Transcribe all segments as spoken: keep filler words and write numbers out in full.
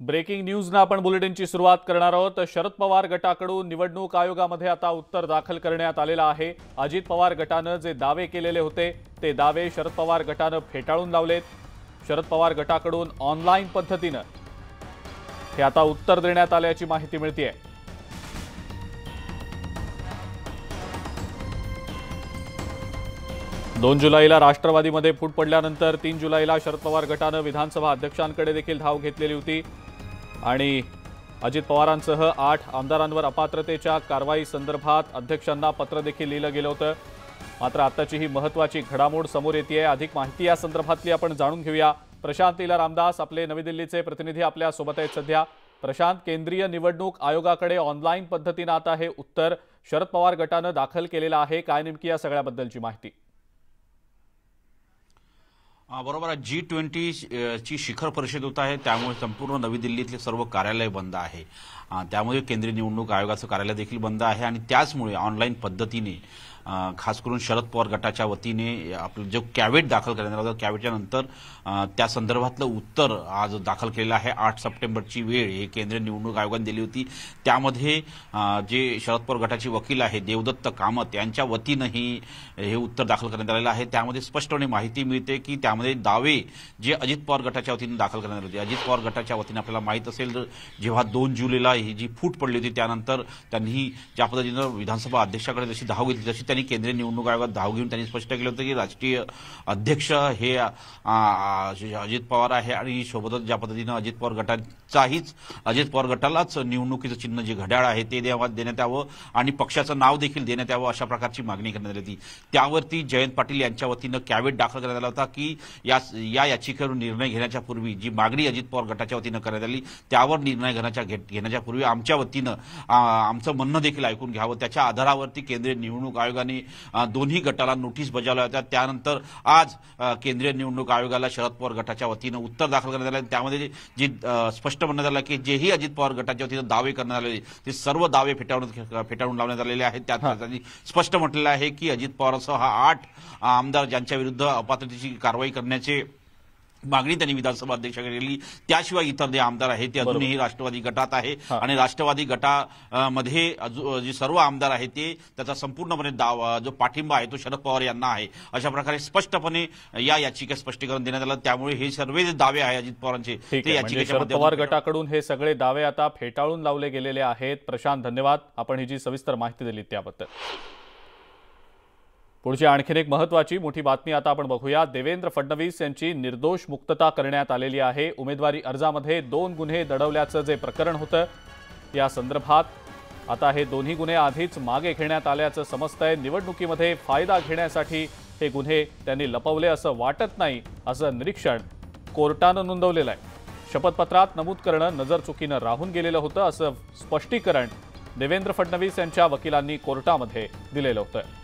Breaking news ना आपण बुलेटिनची सुरुवात करणार आहोत। शरद पवार गटाकडून निवडणूक आयोगामध्ये आता उत्तर दाखल करण्यात आलेलं आहे। अजित पवार गटाने जे दावे केलेले होते ते दावे शरद पवार गटाने फेटाळून लावलेत। शरद पवार गटाकडून ऑनलाईन पद्धतीने हे आता उत्तर देण्यात आल्याची माहिती मिळते आहे। दोन जुलैला राष्ट्रवादीमध्ये फूट पडल्यानंतर तीन जुलैला शरद पवार गटाने विधानसभा अध्यक्षांकडे देखील धाव घेतलेली होती आणि अजित पवारांसह आठ आमदारांवर अपात्रतेच्या कारवाई संदर्भात अध्यक्षांना पत्र देखील लिहिलं गेलं होतं। मात्र आताची ही महत्त्वाची घडामोड समोर येतेय। अधिक माहिती या संदर्भातली आपण जाणून घेऊया। प्रशांत लीला रामदास आपले नवी दिल्लीचे प्रतिनिधी आपल्या सोबत आहेत सध्या। प्रशांत, केंद्रीय निवडणूक आयोगाकडे ऑनलाईन पद्धतीने आता हे उत्तर शरद पवार गटाने दाखल केलेलं आहे। काय नेमकी या सगळ्याबद्दलची माहिती? बरोबर, जी ट्वेंटी ची शिखर परिषद होत आहे, त्यामुळे संपूर्ण नवी दिल्लीतले सर्व कार्यालय बंद आहे। त्यामुळे केंद्रीय निवडणूक आयोगाचं कार्यालय देखील बंद आहे आणि त्याचमुळे ऑनलाईन पद्धतीने खास करून शरद पवार गटाच्या वतीने आपलं जो कॅवेट दाखल करण्यात आलं, कॅवेटच्या नंतर त्या संदर्भातलं उत्तर आज दाखल केलेलं आहे। आठ सप्टेंबरची वेळ हे केंद्रीय निवडणूक आयोगाने दिली होती। त्यामध्ये जे शरद पवार गटाचे वकील आहे देवदत्त कामत यांच्या वतीनेही हे उत्तर दाखल करण्यात आलेलं आहे। त्यामध्ये स्पष्टपणे माहिती मिळते की त्यामध्ये दावे जे अजित पवार गटाच्या वतीने दाखल करण्यात आले होते, अजित पवार गटाच्या वतीने आपल्याला माहित असेल जेव्हा दोन जुलैला ही जी फूट पडली होती त्यानंतर त्यांनी ज्या पद्धतीनं विधानसभा अध्यक्षाकडे जशी धाव घेतली तशी त्यांनी केंद्रीय निवडणूक आयोगात धाव घेऊन त्यांनी स्पष्ट केलं होतं की राष्ट्रीय अध्यक्ष हे अजित पवार आहे आणि सोबतच ज्या पद्धतीनं अजित पवार गटाचाहीच अजित पवार गटालाच निवडणुकीचं चिन्ह जे घड्याळ आहे ते देण्यात यावं आणि पक्षाचं नाव देखील देण्यात यावं अशा प्रकारची मागणी करण्यात आली होती। त्यावरती जयंत पाटील यांच्या वतीनं कॅवेट दाखल करण्यात आला होता की या या याचिकेवर निर्णय घेण्याच्या पूर्वी जी मागणी अजित पवार गटाच्या वतीनं करण्यात आली त्यावर निर्णय घेण्याच्या घेण्याच्या पूर्वी आमच्या वतीनं आमचं म्हणणं देखील ऐकून घ्यावं। त्याच्या आधारावरती केंद्रीय निवडणूक आयोगाने दोन्ही गटाला नोटीस बजावल्या होत्या। त्यानंतर आज केंद्रीय निवडणूक आयोगाला शरद पवार गटाच्या वतीनं उत्तर दाखल करण्यात आलं। त्यामध्ये जी स्पष्ट म्हणण्यात आलं की जेही अजित पवार गटाच्या वतीनं दावे करण्यात आलेले ते सर्व दावे फेटाळून फेटाळून लावण्यात आलेले आहेत। त्यात त्यांनी स्पष्ट म्हटलेलं आहे की अजित पवारसह हा आठ आमदार ज्यांच्या विरुद्ध अपात्रतेची कारवाई करण्याचे मागणी त्यांनी विधानसभा अध्यक्षाकडे केली, त्याशिवाय इतर जे आमदार आहेत ते अजूनही राष्ट्रवादी गटात आहे आणि राष्ट्रवादी गटामध्ये जे सर्व आमदार आहेत ते त्याचा संपूर्णपणे जो पाठिंबा आहे तो शरद पवार यांना आहे अशा प्रकारे स्पष्टपणे या याचिकेत स्पष्टीकरण देण्यात आलं। त्यामुळे हे सर्व जे दावे आहे अजित पवारांचे ते याचिकेच्या शरद पवार गटाकडून हे सगळे दावे आता फेटाळून लावले गेलेले आहेत। प्रशांत, धन्यवाद आपण ही जी सविस्तर माहिती दिली त्याबद्दल। पुढची आणखीन एक महत्त्वाची मोठी बातमी आता आपण बघूया। देवेंद्र फडणवीस यांची निर्दोष मुक्तता करण्यात आलेली आहे। उमेदवारी अर्जामध्ये दोन गुन्हे दडवल्याचं जे प्रकरण होतं या संदर्भात आता हे दोन्ही गुन्हे आधीच मागे घेण्यात आल्याचं समजतंय। निवडणुकीमध्ये फायदा घेण्यासाठी हे गुन्हे त्यांनी लपवले असं वाटत नाही असं निरीक्षण कोर्टानं नोंदवलेलं आहे। शपथपत्रात नमूद करणं नजरचुकीनं राहून गेलेलं होतं असं स्पष्टीकरण देवेंद्र फडणवीस यांच्या वकिलांनी कोर्टामध्ये दिलेलं होतं।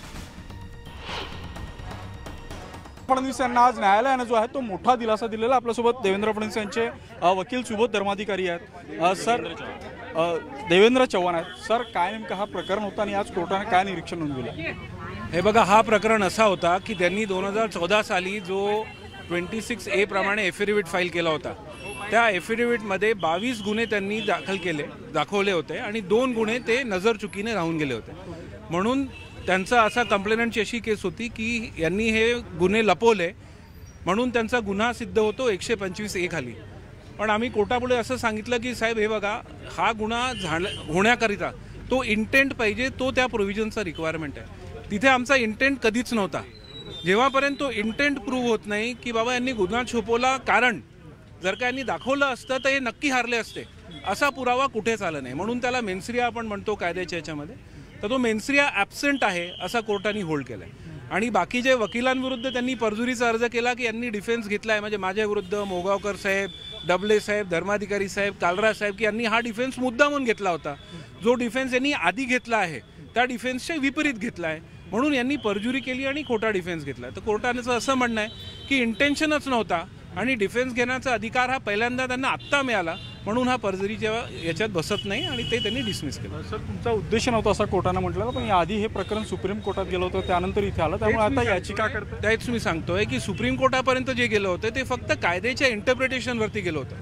फडणवीस यांना आज न्यायालयाने जो आहे तो मोठा दिलासा दिलेला। आपल्यासोबत देवेंद्र फडणवीस यांचे वकील सुबोध धर्माधिकारी आहेत। सर, देवेंद्र चव्हाण आहेत। सर, काय नेमकं हा प्रकरण होता आणि आज कोर्टाने काय निरीक्षण नोंदवलं? हे बघा, हा प्रकरण असा होता की त्यांनी दोन हजार चौदा साली जो ट्वेंटी सिक्स ए प्रमाणे एफिडेव्हिट फाईल केला होता त्या एफिडेव्हिटमध्ये बावीस गुन्हे त्यांनी दाखल केले दाखवले होते आणि दोन गुन्हे ते नजरचुकीने राहून गेले होते। म्हणून त्यांचा असा कंप्लेनंटची अशी केस होती की यांनी हे गुन्हे लपवले म्हणून त्यांचा गुन्हा सिद्ध होतो एकशे पंचवीस ए खाली। पण आम्ही कोर्टापुढे असं सांगितलं की साहेब हे बघा, हा गुन्हा झाला होण्याकरिता तो इंटेंट पाहिजे, तो त्या प्रोव्हिजनचा रिक्वायरमेंट आहे। तिथे आमचा इंटेंट कधीच नव्हता। जेव्हापर्यंत तो इंटेंट प्रूव्ह होत नाही की बाबा यांनी गुन्हा छुपवला, कारण जर का यांनी दाखवलं असतं तर हे नक्की हारले असते असा पुरावा कुठेच आला नाही। म्हणून त्याला मेन्सरिया आपण म्हणतो कायद्याच्या याच्यामध्ये, तर तो मेन्सरिया ॲब्सेंट आहे असा कोर्टाने होल्ड केला आहे। आणि बाकी जे वकिलांविरुद्ध त्यांनी परजुरीचा अर्ज केला की यांनी डिफेन्स घेतला आहे, म्हणजे माझ्या विरुद्ध मोगावकर साहेब, डबले साहेब, धर्माधिकारी साहेब, कालरा साहेब, की यांनी हा डिफेन्स मुद्दामून घेतला होता। जो डिफेन्स यांनी आधी घेतला आहे त्या डिफेन्सच्या विपरीत घेतला आहे म्हणून यांनी परजुरी केली आणि खोटा डिफेन्स घेतला। तर कोर्टाने असं म्हणणं आहे की इंटेन्शनच नव्हता आणि डिफेन्स घेण्याचा अधिकार हा पहिल्यांदा त्यांना आत्ता मिळाला म्हणून हा परजुरीच्या याच्यात बसत नाही आणि ते त्यांनी डिसमिस केलं। सर, तुमचा उद्देश नव्हता असं कोर्टाने म्हटलं, पण याआधी हे प्रकरण सुप्रीम कोर्टात गेलं होतं त्यानंतर इथे आलं, त्यामुळे आता याचिका करता त्याच मी सांगतोय की सुप्रीम कोर्टापर्यंत जे गेलं होतं ते फक्त कायद्याच्या इंटरप्रिटेशनवरती गेलं होतं।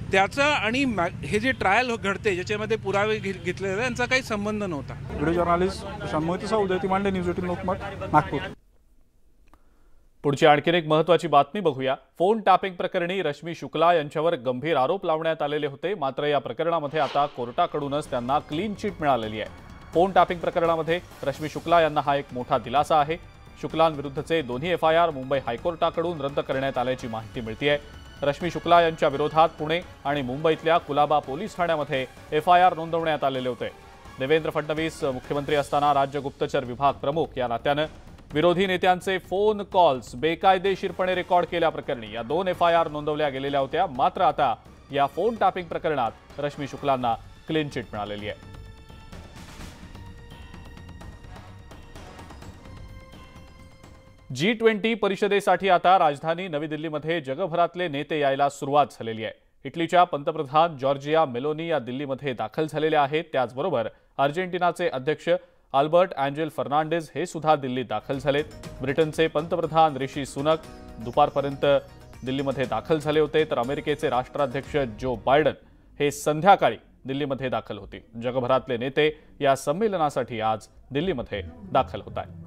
त्याचा आणि हे जे ट्रायल घडते ज्याच्यामध्ये पुरावे घेतले जातात यांचा काही संबंध नव्हता. व्हिडिओ जर्नालिस्ट प्रशांत मोहितेसह उदय तिमांडे, न्यूज एटीन लोकमत, नागपूर. पुढची आणखीन एक महत्त्वाची बातमी बघूया. फोन टॅपिंग प्रकरणी रश्मी शुक्ला यांच्यावर गंभीर आरोप लावण्यात आलेले होते, मात्र या प्रकरणामध्ये आता कोर्टाकडूनच त्यांना क्लीन चिट मिळालेली आहे. फोन टॅपिंग प्रकरणामध्ये रश्मी शुक्ला यांना हा एक मोठा दिलासा आहे. शुक्लांविरुद्धचे दोन्ही एफ आय आर मुंबई हायकोर्टाकडून रद्द करण्यात आल्याची माहिती मिळते. रश्मी शुक्ला यांच्या विरोधात पुणे आणि मुंबईतल्या कुलाबा पोलीस ठाण्यामध्ये एफ आय आर नोंदवण्यात आलेले होते. देवेंद्र फडणवीस मुख्यमंत्री असताना राज्य गुप्तचर विभाग प्रमुख या नात्यानं विरोधी नेत्यांचे फोन कॉल्स बेकायदेशीरपणे रेकॉर्ड केल्याप्रकरणी या दोन एफ आय आर नोंदवल्या गेलेल्या होत्या. मात्र आता या फोन टॅपिंग प्रकरणात रश्मी शुक्लांना क्लीन चिट मिळालेली आहे. जी ट्वेंटी परिषदेसाठी आता राजधानी नवी दिल्लीमध्ये जगभरातले नेते यायला सुरुवात झालेली आहे. इटलीच्या पंतप्रधान जॉर्जिया मेलोनी या दिल्लीमध्ये दाखल झालेल्या आहेत. त्याचबरोबर अर्जेंटिनाचे अध्यक्ष अल्बर्ट अँजेल फर्नांडिस हे सुद्धा दिल्लीत दाखल झालेत. ब्रिटनचे पंतप्रधान ऋषी सुनक दुपारपर्यंत दिल्लीमध्ये दाखल झाले होते, तर अमेरिकेचे राष्ट्राध्यक्ष जो बायडन हे संध्याकाळी दिल्लीमध्ये दाखल होतील. जगभरातले नेते या संमेलनासाठी आज दिल्लीमध्ये दाखल होत आहेत.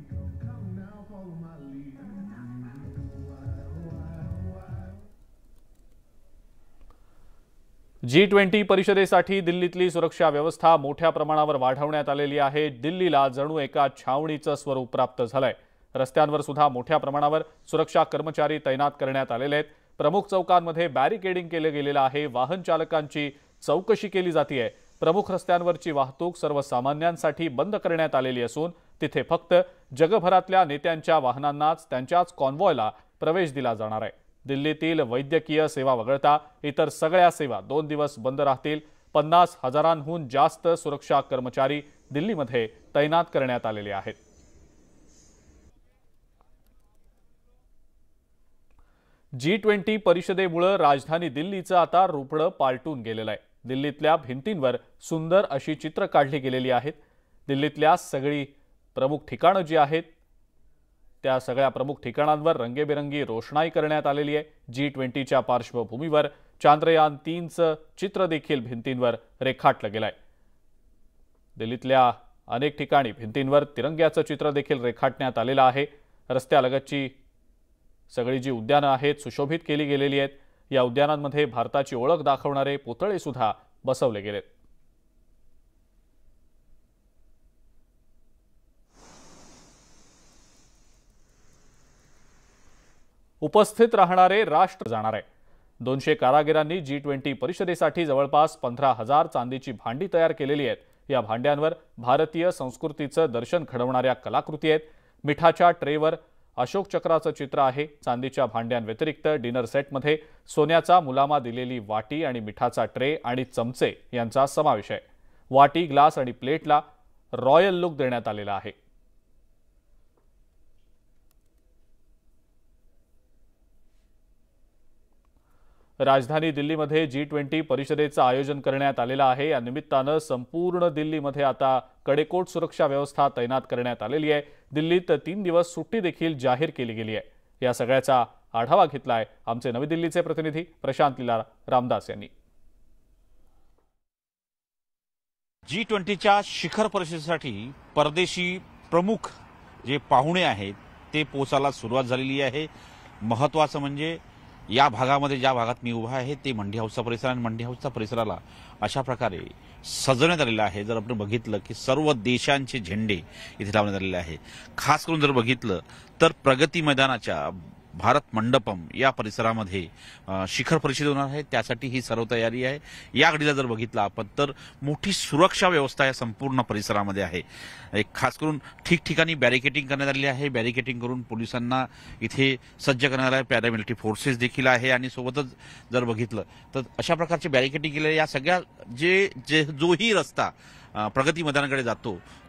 जी ट्वेंटी परिषदेसाठी दिल्लीतली सुरक्षा व्यवस्था मोठ्या प्रमाणावर वाढवण्यात आलेली आहे. दिल्लीला जणू एका छावणीचं स्वरूप प्राप्त झालंय. रस्त्यांवर सुद्धा मोठ्या प्रमाणावर सुरक्षा कर्मचारी तैनात करण्यात आलेले आहेत. प्रमुख चौकांमध्ये बॅरिकेडिंग केलं गेलेलं आहे. वाहन चालकांची चौकशी केली जाते. प्रमुख रस्त्यांवरची वाहतूक सर्वसामान्यांसाठी बंद करण्यात आलेली असून तिथे फक्त जगभरातल्या नेत्यांच्या वाहनांनाच त्यांच्याच कॉन्व्हॉयला प्रवेश दिला जाणार आहे. दिल्लीतील वैद्यकीय सेवा वगळता इतर सगळ्या सेवा दोन दिवस बंद राहतील. पन्नास हजारांहून जास्त सुरक्षा कर्मचारी दिल्लीमध्ये तैनात करण्यात आलेले आहेत. जी ट्वेंटी परिषदेमुळे राजधानी दिल्लीचं आता रूपडं पालटून गेलेलं आहे. दिल्लीतल्या भिंतींवर सुंदर अशी चित्र काढली गेलेली आहेत. दिल्लीतल्या सगळी प्रमुख ठिकाणं जी आहेत त्या सगळ्या प्रमुख ठिकाणांवर रंगेबेरंगी रोषणाई करण्यात आलेली आहे. जी ट्वेंटीच्या पार्श्वभूमीवर चांद्रयान तीनचं चित्र देखील भिंतींवर रेखाटलं गेलंय. दिल्लीतल्या अनेक ठिकाणी भिंतींवर तिरंग्याचं चित्र देखील रेखाटण्यात आलेलं आहे. रस्त्यालगतची सगळी जी उद्यानं आहेत सुशोभित केली गेलेली आहेत. या उद्यानांमध्ये भारताची ओळख दाखवणारे पुतळे सुद्धा बसवले गेलेत. उपस्थित राहणारे राष्ट्र जाणार आहे. दोनशे कारागिरांनी जी ट्वेंटी परिषदेसाठी जवळपास पंधरा हजार चांदीची भांडी तयार केलेली आहेत. या भांड्यांवर भारतीय संस्कृतीचं दर्शन घडवणाऱ्या कलाकृती आहेत. मिठाच्या ट्रेवर अशोक चक्राचं चित्र आहे. चांदीच्या भांड्यांव्यतिरिक्त डिनर सेटमध्ये सोन्याचा मुलामा दिलेली वाटी आणि मिठाचा ट्रे आणि चमचे यांचा समावेश आहे. वाटी, ग्लास आणि प्लेटला रॉयल लुक देण्यात आलेला आहे. राजधानी दिल्लीमध्ये जी ट्वेंटी परिषदेचं आयोजन करण्यात आलेलं आहे. या निमित्तानं संपूर्ण दिल्लीमध्ये आता कडेकोट सुरक्षा व्यवस्था तैनात करण्यात आलेली आहे. दिल्लीत तीन दिवस सुट्टी देखील जाहीर केली गेली आहे. या सगळ्याचा आढावा घेतलाय आमचे नवी दिल्लीचे प्रतिनिधी प्रशांत लीला रामदास यांनी. जी ट्वेंटीच्या शिखर परिषदेसाठी परदेशी प्रमुख जे पाहुणे आहेत ते पोहोचायला सुरुवात झालेली आहे. महत्त्वाचं म्हणजे या भागामध्ये ज्या भागात मी उभा आहे ते मंडी हाऊसचा परिसर आणि मंडी हाऊसच्या परिसराला अशा प्रकारे सजवण्यात आलेलं आहे. जर आपण बघितलं की सर्व देशांचे झेंडे इथे लावण्यात आलेले आहे. खास करून जर बघितलं तर प्रगती मैदानाच्या भारत मंडपम या परिसरामध्ये शिखर परिषद होणार आहे. त्यासाठी ही सर्व तयारी आहे. या घडीला जर बघितलं आपण तर मोठी सुरक्षा व्यवस्था या संपूर्ण परिसरामध्ये आहे. एक खास करून ठिकठिकाणी बॅरिकेटिंग करण्यात आलेली आहे. बॅरिकेटिंग करून पोलिसांना इथे सज्ज करण्यात आलं आहे. पॅरामिलिटरी फोर्सेस देखील आहे आणि सोबतच जर बघितलं तर अशा प्रकारचे बॅरिकेटिंग केलेले या सगळ्या जे जे जोही रस्ता प्रगती मैदानाकडे जातो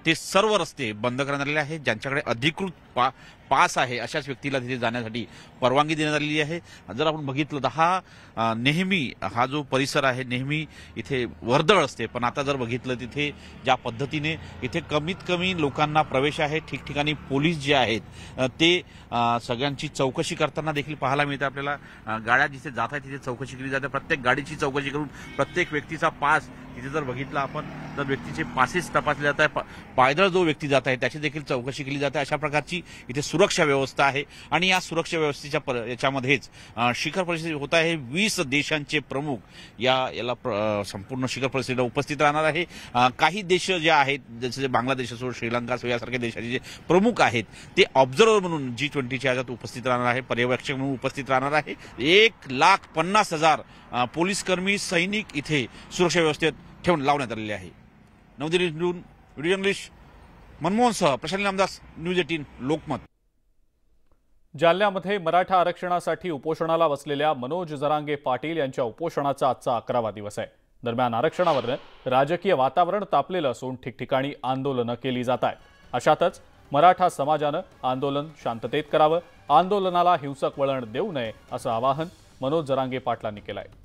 ते सर्व रस्ते बंद करण्यात आलेले आहेत. ज्यांच्याकडे अधिकृत पा पास आहे अशाच व्यक्तीला तिथे जाण्यासाठी परवानगी देण्यात आलेली आहे. जर आपण बघितलं तर हा नेहमी हा जो परिसर आहे नेहमी इथे वर्दळ असते, पण आता जर बघितलं तिथे ज्या पद्धतीने इथे कमीत कमी लोकांना प्रवेश आहे. ठिकठिकाणी पोलीस जे आहेत ते सगळ्यांची चौकशी करताना देखील पाहायला मिळते आपल्याला. गाड्या जिथे जात आहेत तिथे चौकशी केली जाते. प्रत्येक गाडीची चौकशी करून प्रत्येक व्यक्तीचा पास तिथे जर बघितला आपण तर व्यक्तीचे पासेस तपासले जात आहे. पायदळ जो व्यक्ती जात आहे त्याची देखील चौकशी केली जाते. अशा प्रकारची इथे सुरक्षा व्यवस्था आहे आणि या सुरक्षा व्यवस्थेच्या याच्यामध्येच शिखर परिषद होत आहे. वीस देशांचे प्रमुख या याला संपूर्ण शिखर परिषदेला उपस्थित राहणार आहे. काही देश जे आहेत जसे बांगलादेश असो, श्रीलंका असो यासारख्या देशाचे जे प्रमुख आहेत ते ऑब्झर्व्हर म्हणून जी ट्वेंटीच्या याच्यात उपस्थित राहणार आहे, पर्यवेक्षक म्हणून उपस्थित राहणार आहे. एक लाख पन्नास हजार पोलीस कर्मी सैनिक इथे सुरक्षा व्यवस्थेत ठेवून लावण्यात आलेले आहे. नवदिल्लीतून व्हिडिओ जर्नलिस्ट मनमोहनसह प्रशांत नामदास, न्यूज अठरा लोकमत. जालन्यामध्ये मराठा आरक्षणासाठी उपोषणाला बसलेल्या मनोज जरांगे पाटील यांच्या उपोषणाचा आजचा अकरावा दिवस आहे. दरम्यान आरक्षणावर राजकीय वातावरण तापलेलं असून ठिकठिकाणी आंदोलनं केली जात आहेत. अशातच मराठा समाजानं आंदोलन शांततेत करावं, आंदोलनाला हिंसक वळण देऊ नये असं आवाहन मनोज जरांगे पाटलांनी केलं आहे.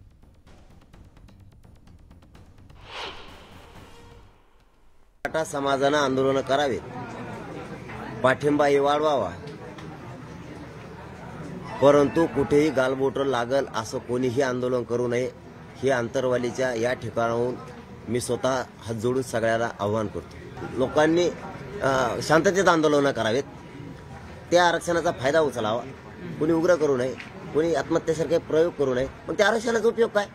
मराठा समाजानं आंदोलन करावेत, पाठिंबाही वाढवावा, परंतु कुठेही गालबोटं लागल असं कोणीही आंदोलन करू नये हे आंतरवालीच्या या ठिकाणाहून मी स्वतः हात जोडून सगळ्याला आवाहन करतो. लोकांनी शांततेत आंदोलनं करावेत, त्या आरक्षणाचा फायदा उचलावा, कोणी उग्र करू नये, कोणी आत्महत्येसारखे प्रयोग करू नये. मग त्या आरक्षणाचा उपयोग काय?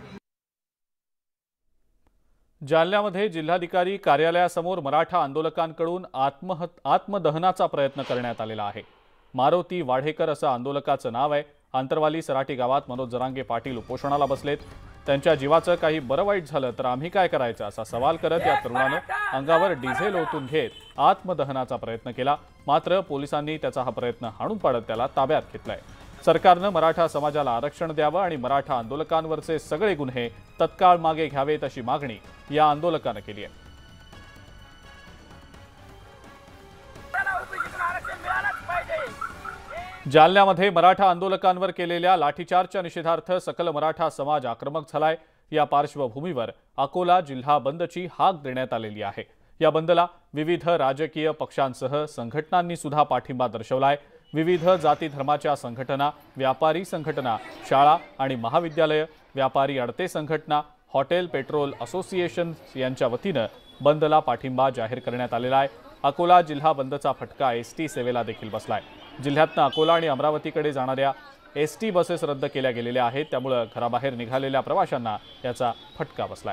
जालन्यामध्ये जिल्हाधिकारी कार्यालयासमोर मराठा आंदोलकांकडून आत्महत आत्मदहनाचा प्रयत्न करण्यात आलेला आहे. मारुती वाढेकर असं आंदोलकाचं नाव आहे. आंतरवाली सराटी गावात मनोज जरांगे पाटील उपोषणाला बसलेत. त्यांच्या जीवाचं काही बरं वाईट झालं तर आम्ही काय करायचं असा सवाल करत या तरुणानं अंगावर डिझेल ओतून घेत आत्मदहनाचा प्रयत्न केला. मात्र पोलिसांनी त्याचा हा प्रयत्न हाणून पाडत त्याला ताब्यात घेतलाय. सरकारनं मराठा समाजाला आरक्षण द्यावं आणि मराठा आंदोलकांवरचे सगळे गुन्हे तत्काळ मागे घ्यावेत अशी मागणी या आंदोलकानं केली आहे. जालन्यामध्ये मराठा आंदोलकांवर केलेल्या लाठीचार्जच्या निषेधार्थ सकल मराठा समाज आक्रमक झालाय. या पार्श्वभूमीवर अकोला जिल्हा बंदची हाक देण्यात आलेली आहे. या बंदला विविध राजकीय पक्षांसह संघटनांनी सुद्धा पाठिंबा दर्शवलाय. विविध जाती धर्माच्या संघटना, व्यापारी संघटना, शाळा आणि महाविद्यालय, व्यापारी अडते संघटना, हॉटेल पेट्रोल असोसिएशन यांच्या वतीनं बंदला पाठिंबा जाहीर करण्यात आलेला आहे. अकोला जिल्हा बंदचा फटका एसटी सेवेला देखील बसलाय. जिल्ह्यातनं अकोला आणि अमरावतीकडे जाणाऱ्या एसटी बसेस रद्द केल्या गेलेल्या आहेत. त्यामुळे घराबाहेर निघालेल्या प्रवाशांना याचा फटका बसलाय.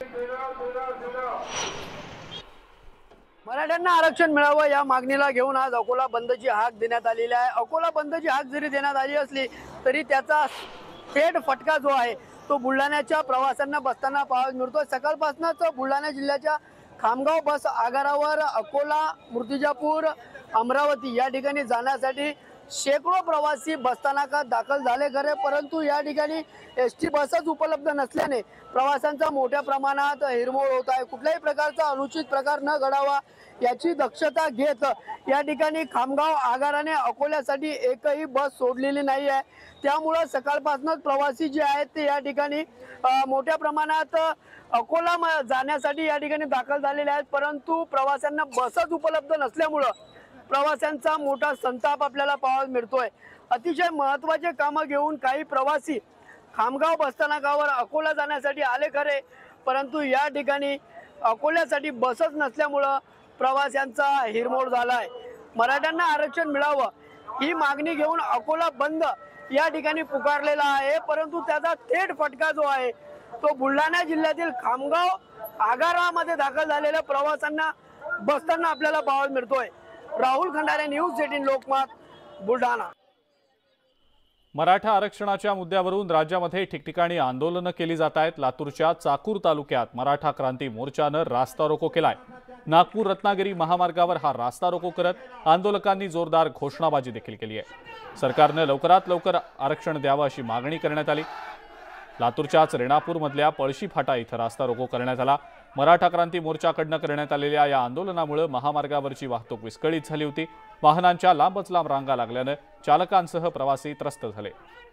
मराठ्यांना आरक्षण मिळावं या मागणीला घेऊन आज अकोला बंदची हाक देण्यात आलेली आहे. अकोला बंदची हाक जरी देण्यात आली असली तरी त्याचा थेट फटका जो आहे तो बुलढाण्याच्या प्रवाशांना बसताना पाहायला मिळतो. सकाळपासूनच बुलढाणा जिल्ह्याच्या खामगाव बस आगारावर अकोला, मूर्तिजापूर, अमरावती या ठिकाणी जाण्यासाठी शेकडो प्रवासी बसस्थानकात दाखल झाले खरे, परंतु या ठिकाणी एस टी बसच उपलब्ध नसल्याने प्रवाशांचा मोठ्या प्रमाणात हिरमोड होत आहे. कुठल्याही प्रकारचा अनुचित प्रकार न घडावा याची दक्षता घेत या ठिकाणी खामगाव आगाराने अकोल्यासाठी एकही बस सोडलेली नाही आहे. त्यामुळे सकाळपासूनच प्रवासी जे आहेत ते या ठिकाणी मोठ्या प्रमाणात अकोला जाण्यासाठी या ठिकाणी दाखल झालेले आहेत, परंतु प्रवाशांना बसच उपलब्ध नसल्यामुळे प्रवाशांचा मोठा संताप आपल्याला पाहायला मिळतोय. अतिशय महत्त्वाचे कामं घेऊन काही प्रवासी खामगाव बसस्थानकावर अकोला जाण्यासाठी आले खरे, परंतु या ठिकाणी अकोल्यासाठी बसच नसल्यामुळं प्रवाशांचा हिरमोड झालाय. मराठ्यांना आरक्षण मिळावं ही मागणी घेऊन अकोला बंद या ठिकाणी पुकारलेला आहे, परंतु त्याचा थेट फटका जो आहे तो बुलढाणा जिल्ह्यातील खामगाव आगारामध्ये दाखल झालेल्या प्रवाशांना बसताना आपल्याला पाहायला मिळतोय. Rahul Khandare, news eighteen Lokmat, Buldhana. मराठा आरक्षणाच्या मुद्द्यावरून राज्यामध्ये ठिकठिकाणी आंदोलनं केली जात आहेत. लातूरच्या चाकूर तालुक्यात मराठा क्रांती मोर्चानं रास्ता रोको केलाय. नागपूर रत्नागिरी महामार्गावर हा रास्ता रोको करत आंदोलकांनी जोरदार घोषणाबाजी देखील केली आहे. सरकारनं लवकरात लवकर आरक्षण द्यावं अशी मागणी करण्यात आली. लातूरच्याच रेणापूरमधल्या पळशी फाटा इथं रास्ता रोको करण्यात आला। मराठा क्रांती मोर्चाकडनं करण्यात आलेल्या या आंदोलनामुळे महामार्गावरची वाहतूक विस्कळीत झाली होती। वाहनांच्या लांबच लांब रांगा लागल्यानं चालकांसह प्रवासी त्रस्त झाले।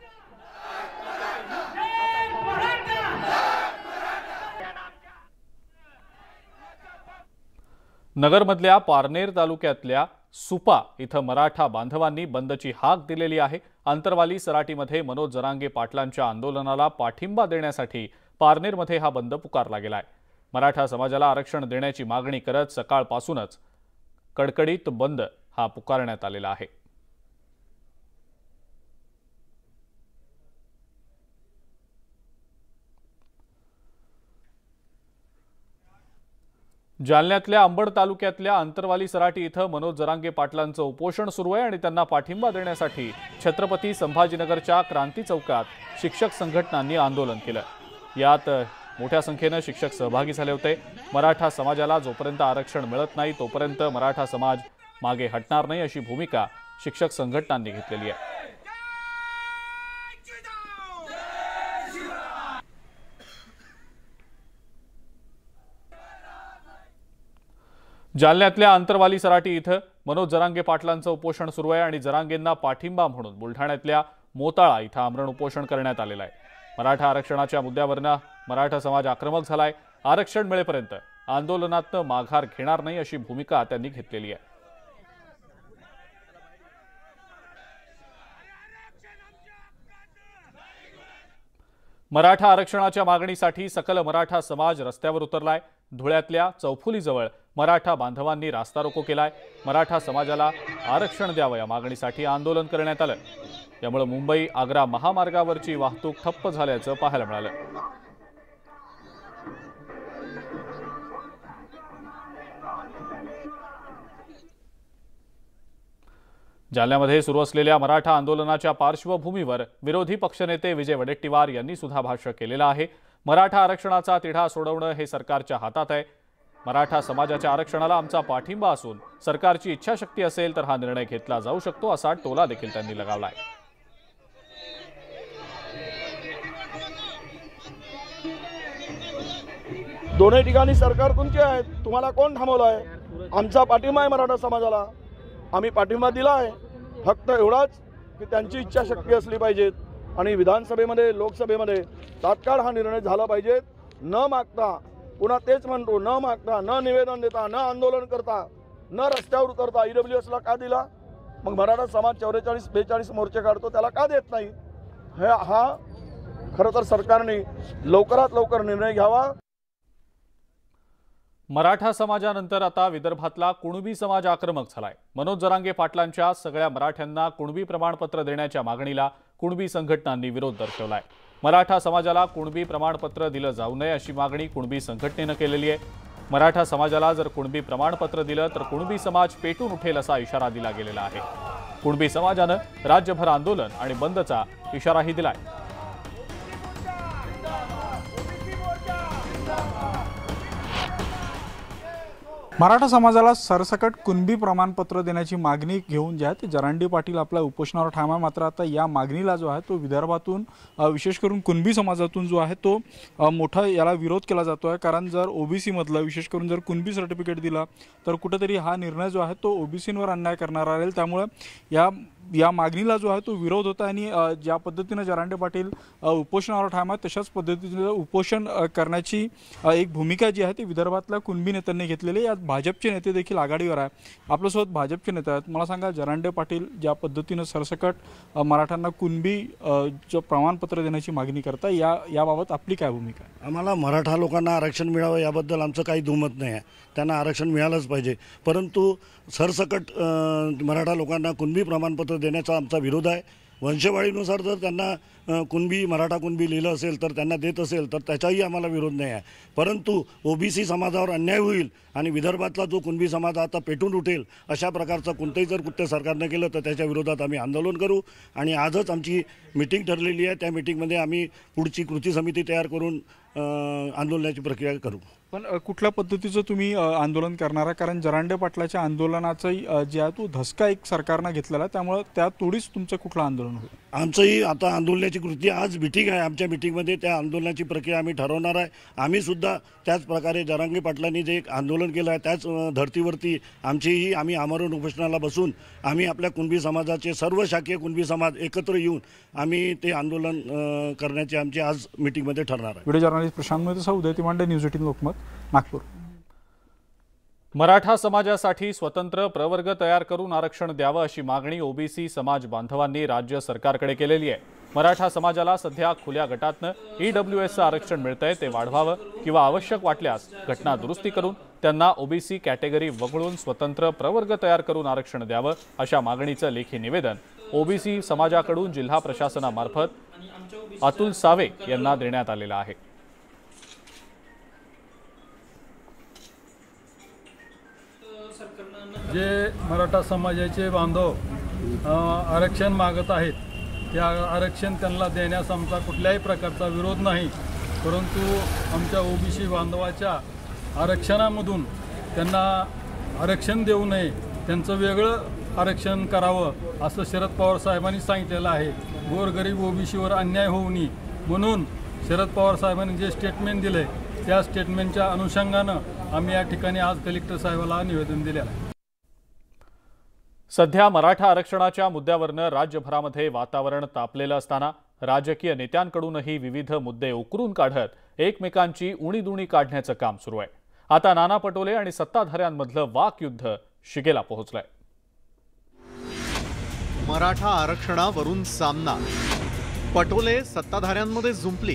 नगरमधल्या पारनेर तालुक्यातल्या सुपा इथं मराठा बांधवांनी बंदची हाक दिलेली आहे। अंतरवाली सराटीमध्ये मनोज जरांगे पाटलांच्या आंदोलनाला पाठिंबा देण्यासाठी पारनेरमध्ये हा बंद पुकारला गेलाय। मराठा समाजाला आरक्षण देण्याची मागणी करत सकाळपासूनच कडकडीत बंद हा पुकारण्यात आलेला आहे। जालन्यातल्या अंबड तालुक्यातल्या अंतरवाली सराटी इथं मनोज जरांगे पाटलांचं उपोषण सुरू आहे आणि त्यांना पाठिंबा देण्यासाठी छत्रपती संभाजीनगरच्या क्रांती चौकात शिक्षक संघटनांनी आंदोलन केलं। यात मोठ्या संख्येने शिक्षक सहभागी झाले होते। मराठा समाजाला जोपर्यंत आरक्षण मिळत नाही तोपर्यंत मराठा समाज मागे हटणार नाही अशी भूमिका शिक्षक संघटनांनी घेतलेली आहे। जालन्यातल्या अंतरवाली सराटी इथं मनोज जरांगे पाटलांचं उपोषण सुरू आहे आणि जरांगेंना पाठिंबा म्हणून बुलढाण्यातल्या मोताळा इथं आमरण उपोषण करण्यात आलेलं आहे। मराठा आरक्षणाच्या मुद्द्यावरनं मराठा समाज आक्रमक झालाय। आरक्षण मिळेपर्यंत आंदोलनातनं माघार घेणार नाही अशी भूमिका त्यांनी घेतलेली आहे। मराठा आरक्षणाच्या मागणीसाठी सकल मराठा समाज रस्त्यावर उतरलाय। धुळ्यातल्या चौफुलीजवळ मराठा बांधवांनी रास्ता रोको केलाय। मराठा समाजाला आरक्षण द्यावं या मागणीसाठी आंदोलन करण्यात आलं। यामुळे मुंबई आग्रा महामार्गावरची वाहतूक ठप्प झाल्याचं पाहायला मिळालं। जालन्यामध्ये सुरू असलेल्या मराठा आंदोलनाच्या पार्श्वभूमीवर विरोधी पक्षनेते विजय वडेट्टीवार यांनी सुद्धा भाष्य केलेलं आहे। मराठा आरक्षणाचा तिढा सोडवणं हे सरकारच्या हातात आहे। मराठा समाजाच्या आरक्षणाला आमचा पाठिंबा असून सरकारची इच्छाशक्ती असेल तर हा निर्णय घेतला जाऊ शकतो असा टोला देखील त्यांनी लगावलाय। दोन्ही ठिकाणी सरकार तुमचे आहे, तुम्हाला कोण थांबवलंय? आमचा पाठिंबा आहे मराठा समाजाला, आम्ही पाठिंबा दिला आहे। फक्त एवढाच की त्यांची इच्छाशक्ती असली पाहिजे आणि विधानसभेमध्ये लोकसभेमध्ये तात्काळ हा निर्णय झाला पाहिजे। न मागता, पुन्हा तेच म्हणतो, न मागता, न निवेदन देता, न आंदोलन करता, न रस्त्यावर उतरता ईडब्ल्यू एसला का दिला? मग मराठा समाज चौवेचाळीस बेचाळीस मोर्चे काढतो, त्याला का देत नाही? हे हा खरं तर सरकारने लवकरात लवकर निर्णय घ्यावा। मराठा समाजानंतर आता विदर्भातला कुणबी समाज आक्रमक झालाय। मनोज जरांगे पाटलांच्या सगळ्या मराठ्यांना कुणबी प्रमाणपत्र देण्याच्या मागणीला कुणबी संघटनांनी विरोध दर्शवलाय। मराठा समाजाला कुणबी प्रमाणपत्र दिलं जाऊ नये अशी मागणी कुणबी संघटनेनं केलेली आहे। मराठा समाजाला जर कुणबी प्रमाणपत्र दिलं तर कुणबी समाज पेटून उठेल असा इशारा दिला गेलेला आहे। कुणबी समाजानं राज्यभर आंदोलन आणि बंदचा इशाराही दिलाय। मराठा समाजाला सरसकट कुणबी प्रमाणपत्र देण्याची मागणी घेऊन जे आहे ते जरांगे पाटील आपल्या उपोषणावर ठाम आहे। मात्र आता या मागणीला जो आहे तो विदर्भातून विशेष करून कुणबी समाजातून जो आहे तो मोठा याला विरोध केला जातो आहे। कारण जर ओबीसी मधलं विशेष करून जर कुणबी सर्टिफिकेट दिला तर कुठेतरी हा निर्णय जो आहे तो ओबीसींवर अन्याय करणारा राहील। त्यामुळे या या मागणीला जो आहे तो विरोध होता आणि ज्या पद्धतीने जरांगे पाटील उपोषणावर ठाम आहे तशाच पद्धतीने उपोषण करण्याची एक भूमिका जी आहे ती विदर्भातल्या कुणबी नेत्यांनी घेतलेली आहे। भाजपचे नेते देखील आघाडीवर आहे। आपल्यासोबत भाजपचे नेते आहेत। मला सांगा, जरांगे पाटील ज्या पद्धतीने सरसकट मराठ्यांना कुणबी जो प्रमाणपत्र देण्याची मागणी करता, या याबाबत आपली काय भूमिका आहे? आम्हाला मराठा लोकांना आरक्षण मिळावं याबद्दल आमचं काही दुमत नाही आहे। त्यांना आरक्षण मिळालंच पाहिजे, परंतु सरसकट मराठा लोकांना कुणबी प्रमाणपत्र देण्याचा आमचा विरोध आहे। वंशवाळीनुसार जर त्यांना कुणबी मराठा कुणबी लिहिलं असेल तर त्यांना देत असेल तर त्याचाही आम्हाला विरोध नाही आहे। परंतु ओबीसी समाजावर अन्याय होईल आणि विदर्भातला जो कुणबी समाज आता पेटून उठेल अशा प्रकारचं कोणतंही जर कृत्य सरकारने केलं तर त्याच्या विरोधात आम्ही आंदोलन करू। आणि आजच आमची मीटिंग ठरलेली आहे, त्या मीटिंगमध्ये आम्ही पुढची कृती समिती तयार करून आंदोलनाची प्रक्रिया करू। पण अ, कुठल्या पद्धतीचं तुम्ही अ, आंदोलन करणार आहे? कारण जरांडे पाटलाच्या आंदोलनाचाही अ, जे आहे तो धसका एक सरकारनं घेतलेला आहे, त्यामुळे त्या तोडीस तुमचं कुठलं आंदोलन होईल? आमचंही आता आंदोलनाची कृती आज मिटिंग आहे आमच्या मिटिंगमध्ये, त्या आंदोलनाची प्रक्रिया आम्ही ठरवणार आहे. आम्ही सुद्धा त्याच प्रकारे जरांगे पाटलांनी जे एक आंदोलन केलं आहे त्याच अ, धर्तीवरती आमचीही आम्ही आमरण उपोषणाला बसून आम्ही आपल्या कुणबी समाजाचे सर्व शाखीय कुणबी समाज एकत्र येऊन आम्ही ते आंदोलन अ, करण्याची आमची आज मिटिंगमध्ये ठरणार आहे. Video journalist Prashant Mohite, Uday Timande, news eighteen Lokmat, Nagpur. Maratha समाजासाठी स्वतंत्र प्रवर्ग तयार करून आरक्षण द्यावं अशी मागणी ओबीसी समाज बांधवांनी राज्य सरकारकडे केलेली आहे. मराठा समाजाला सध्या खुल्या गटातनं ईडब्ल्यूएसचं आरक्षण मिळतंय, ते वाढवावं किंवा आवश्यक वाटल्यास घटना दुरुस्ती करून त्यांना ओबीसी कॅटेगरी वगळून स्वतंत्र प्रवर्ग तयार करून आरक्षण द्यावं अशा मागणीचं लेखी निवेदन ओबीसी समाजाकडून जिल्हा प्रशासनामार्फत अतुल सावे यांना देण्यात आलेलं आहे. जे मराठा समाजाचे बांधव आरक्षण मागत आहेत त्या आरक्षण त्यांना देण्यास आमचा कुठल्याही प्रकारचा विरोध नाही, परंतु आमच्या ओबीसी बांधवाच्या आरक्षणामधून त्यांना आरक्षण देऊ नये, त्यांचं वेगळं आरक्षण करावं असं शरद पवार साहेबांनी सांगितलेलं आहे. गोरगरीब ओबीसीवर अन्याय होऊ नये म्हणून शरद पवार साहेबांनी जे स्टेटमेंट दिले त्या स्टेटमेंटच्या अनुषंगानं आम्ही या ठिकाणी आज कलेक्टर साहेबाला निवेदन दिले आहे. सध्या मराठा आरक्षणाच्या मुद्द्यावरनं राज्यभरामध्ये वातावरण तापलेलं असताना राजकीय नेत्यांकडूनही विविध मुद्दे उकरून काढत एकमेकांची उणीदुणी काढण्याचं काम सुरू आहे. आता नाना पटोले आणि सत्ताधाऱ्यांमधलं वाकयुद्ध शिगेला पोहोचलंय. मराठा आरक्षणावरून सामना, पटोले सत्ताधाऱ्यांमध्ये झुंपली,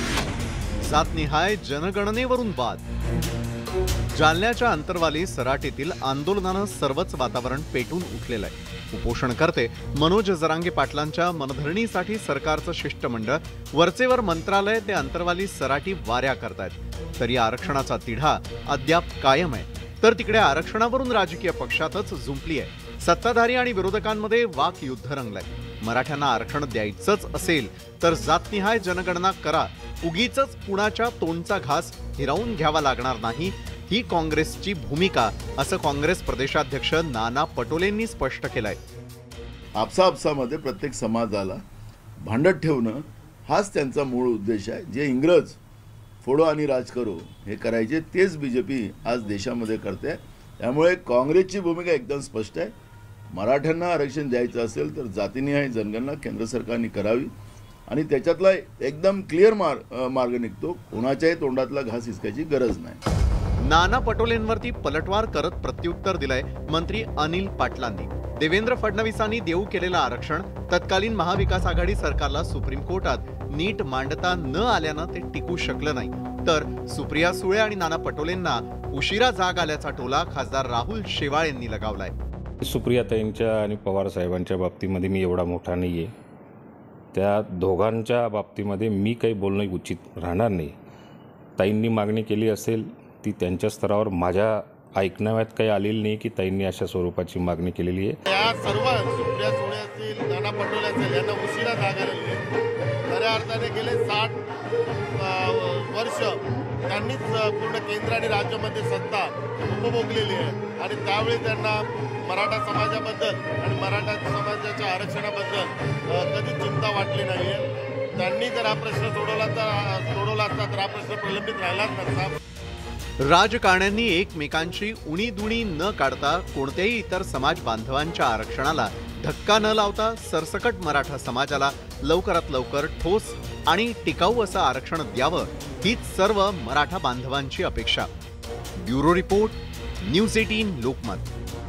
जातनिहाय जनगणनेवरून वाद. जालन्याच्या अंतरवाली सराटीतील आंदोलनानं सर्वच वातावरण पेटून उठलेलं आहे. उपोषणकर्ते मनोज जरांगे पाटलांच्या मनधरणीसाठी सरकारचं शिष्टमंडळ वरचेवर मंत्रालय ते अंतरवाली सराटी वाऱ्या करतायत, तरी आरक्षणाचा तिढा अद्याप कायम आहे. तर तिकडे आरक्षणावरून राजकीय पक्षातच झुंपली आहे. सत्ताधारी आणि विरोधकांमध्ये वाकयुद्ध रंगलंय. मराठ्यांना आरक्षण द्यायचंच असेल तर जातनिहाय जनगणना करा, उगीचच कुणाच्या तोंडचा घास हिरावून घ्यावा लागणार नाही, ही काँग्रेसची भूमिका, असं काँग्रेस प्रदेशाध्यक्ष नाना पटोलेंनी स्पष्ट केलंय. आपसा आपसामध्ये प्रत्येक समाजाला भांडत ठेवणं हाच त्यांचा मूळ उद्देश आहे. जे इंग्रज फोडो आणि राज करो हे करायचे तेच बीजेपी आज देशामध्ये करते. त्यामुळे काँग्रेसची भूमिका एकदम स्पष्ट आहे. मराठ्यांना आरक्षण द्यायचं असेल तर जातीनिहाय जनगणना केंद्र सरकारने करावी आणि त्याच्यातला एकदम क्लिअर मार्ग मार्ग निघतो. कोणाच्याही तोंडातला घास हिसकायची गरज नाही. नाना पटोलेंवरती पलटवार करत प्रत्युत्तर दिलंय मंत्री अनिल पाटलांनी. देवेंद्र फडणवीसांनी देऊ केलेलं आरक्षण तत्कालीन महाविकास आघाडी सरकारला सुप्रीम कोर्टात नीट मांडता न आल्यानं ते टिकू शकलं नाही. तर सुप्रिया सुळे आणि नाना पटोलेंना उशिरा जाग आल्याचा टोला खासदार राहुल शेवाळ यांनी लगावलाय. सुप्रियाताईंच्या आणि पवार साहेबांच्या बाबतीमध्ये मी एवढा मोठा नाही आहे. त्या दोघांच्या बाबतीमध्ये मी काही बोलणं उचित राहणार नाही. ताईंनी मागणी केली असेल ती त्यांच्या स्तरावर माझ्या ऐकण्यात काही आलेली नाही की ताईंनी अशा स्वरूपाची मागणी केलेली आहे. या सर्व सुप्रिया सुळे असतील, नाना पटोले असतील, यांना उशिरा जाग आलेली आहे. खऱ्या अर्थाने गेले साठ वर्ष त्यांनीच पूर्ण केंद्र आणि राज्यामध्ये सत्ता उपभोगलेली आहे आणि त्यावेळी त्यांना मराठा समाजाबद्दल आणि मराठा समाजाच्या आरक्षणाबद्दल कधी चिंता वाटली नाही आहे. त्यांनी जर हा प्रश्न सोडवला तर सोडवला असता तर हा प्रश्न प्रलंबित राहिलाच नसता. राजकारण्यांनी एकमेकांची उणीदुणी न काढता कोणत्याही इतर समाज बांधवांच्या आरक्षणाला धक्का न लावता सरसकट मराठा समाजाला लवकरात लवकर ठोस आणि टिकाऊ असं आरक्षण द्यावं, हीच सर्व मराठा बांधवांची अपेक्षा. Bureau report, news eighteen Lokmat.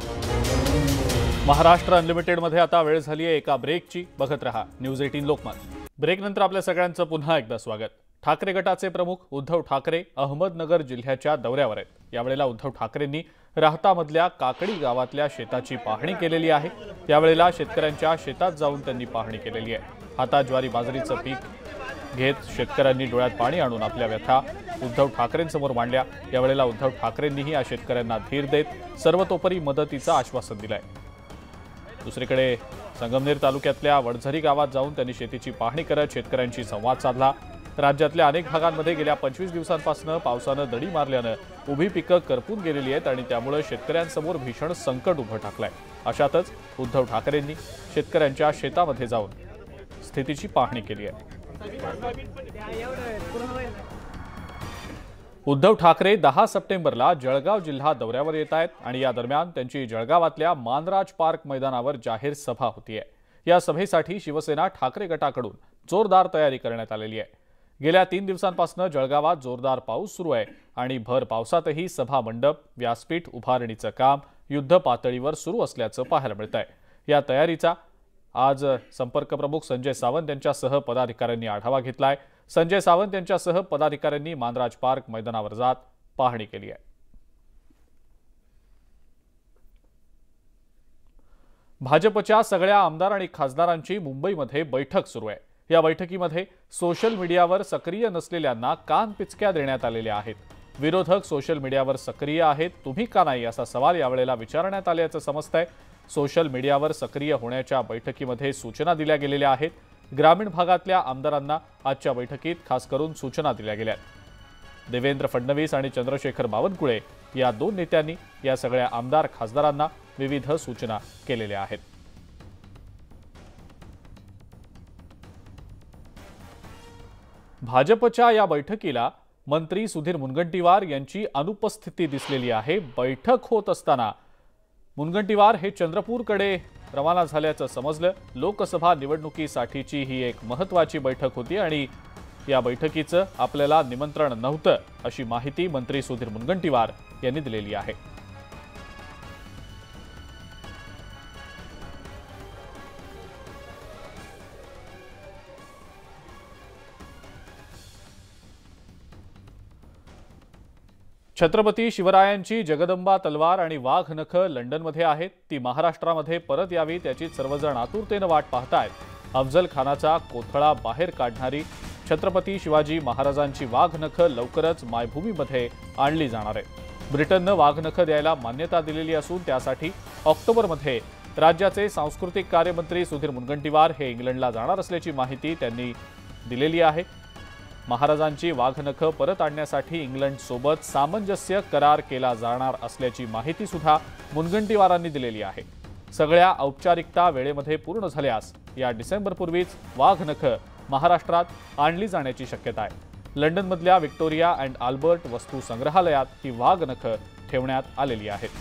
Maharashtra अनलिमिटेडमध्ये आता वेळ झाली आहे एका ब्रेकची. बघत रहा न्यूज एटीन लोकमत. ब्रेकनंतर आपल्या सगळ्यांचं पुन्हा एकदा स्वागत. ठाकरे गटाचे प्रमुख उद्धव ठाकरे अहमदनगर जिल्ह्याच्या दौऱ्यावर आहेत. यावेळेला उद्धव ठाकरेंनी राहतामधल्या काकडी गावातल्या शेताची पाहणी केलेली आहे. यावेळेला शेतकऱ्यांच्या शेतात जाऊन त्यांनी पाहणी केलेली आहे. हातात ज्वारी बाजरीचं पीक घेत शेतकऱ्यांनी डोळ्यात पाणी आणून आपल्या व्यथा उद्धव ठाकरेंसमोर मांडल्या. यावेळेला उद्धव ठाकरेंनीही या शेतकऱ्यांना धीर देत सर्वतोपरी मदतीचं आश्वासन दिलंय. दुसरीकडे संगमनेर तालुक्यातल्या वडझरी गावात जाऊन त्यांनी शेतीची पाहणी करत शेतकऱ्यांशी संवाद साधला. राज्यातल्या अनेक भागांमध्ये गेल्या पंचवीस दिवसांपासून पावसानं दडी मारल्यानं उभी पिकं करपून गेलेली आहेत आणि त्यामुळे शेतकऱ्यांसमोर भीषण संकट उभं ठाकलंय। अशातच उद्धव ठाकरेंनी शेतकऱ्यांच्या शेतामध्ये जाऊन स्थितीची पाहणी केली आहे। उद्धव ठाकरे दहा सप्टेंबरला जळगाव जिल्हा दौऱ्यावर येत आहेत आणि या दरम्यान त्यांची जळगावातल्या मानराज पार्क मैदानावर जाहीर सभा होतीये। या सभेसाठी शिवसेना ठाकरे गटाकडून जोरदार तयारी करण्यात आलेली आहे। गेल्या तीन दिवसांपासून जळगावात जोरदार पाऊस सुरू आहे आणि भर पावसातही सभा मंडप, व्यासपीठ उभारणीचं काम युद्ध पातळीवर सुरू असल्याचं पाहायला मिळतंय। या तयारीचा आज संपर्क प्रमुख संजय सावंत यांच्यासह पदाधिकाऱ्यांनी आढावा घेतलाय। संजय सावंत यांच्यासह पदाधिकाऱ्यांनी मानराज पार्क मैदानावर जात पाहणी केली आहे। भाजपच्या सगळ्या आमदार आणि खासदारांची मुंबईमध्ये बैठक सुरू आहे। या बैठकीमध्ये सोशल मीडियावर सक्रिय नसलेल्यांना कान पिचक्या देण्यात आलेल्या आहेत। विरोधक सोशल मीडियावर सक्रिय आहेत, तुम्ही का नाही असा सवाल यावेळेला विचारण्यात आल्याचं समजतंय। सोशल मीडियावर सक्रिय होण्याच्या बैठकीमध्ये सूचना दिल्या गेलेल्या आहेत। ग्रामीण भागातल्या आमदारांना आजच्या बैठकीत खास करून सूचना दिल्या गेल्या। देवेंद्र फडणवीस आणि चंद्रशेखर बावनकुळे या दोन नेत्यांनी या सगळ्या आमदार खासदारांना विविध सूचना केलेल्या आहेत। भाजपच्या या बैठकीला मंत्री सुधीर मुनगंटीवार यांची अनुपस्थिती दिसलेली आहे। बैठक होत असताना मुनगंटीवार हे चंद्रपूरकडे रवाना झाल्याचं समजलं। लोकसभा निवडणुकीसाठीची ही एक महत्त्वाची बैठक होती आणि या बैठकीचं आपल्याला निमंत्रण नव्हतं अशी माहिती मंत्री सुधीर मुनगंटीवार यांनी दिलेली आहे। छत्रपती शिवरायांची जगदंबा तलवार आणि वाघ नख लंडनमध्ये आहेत। ती महाराष्ट्रामध्ये परत यावी त्याची सर्वजण आतुरतेने वाट पाहतायत। अफजल खानाचा कोथळा बाहेर काढणारी छत्रपती शिवाजी महाराजांची वाघ नख लवकरच मायभूमीमध्ये आणली जाणार आहे। ब्रिटननं वाघ नख द्यायला मान्यता दिलेली असून त्यासाठी ऑक्टोबरमध्ये राज्याचे सांस्कृतिक कार्यमंत्री सुधीर मुनगंटीवार हे इंग्लंडला जाणार असल्याची माहिती त्यांनी दिलेली आहे। महाराजांची वाघनख परत आणण्यासाठी इंग्लंड सोबत सामंजस्य करार केला जाणार असल्याची माहिती सुद्धा मुनगंटीवारांनी दिलेली आहे। सगळ्या औपचारिकता वेळेमध्ये पूर्ण झाल्यास या डिसेंबरपूर्वीच वाघनख महाराष्ट्रात आणली जाण्याची शक्यता आहे। लंडनमधल्या व्हिक्टोरिया अँड आल्बर्ट वस्तू संग्रहालयात ही वाघनख ठेवण्यात आलेली आहेत।